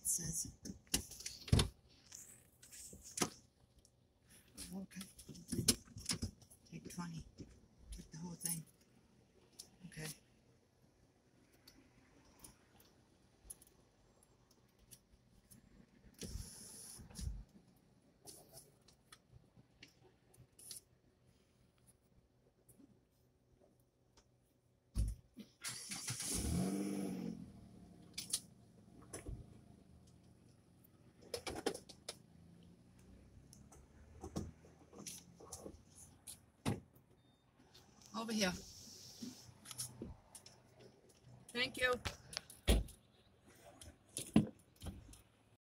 says. Okay. Take 20. Take the whole thing. Okay. Over here. Thank you.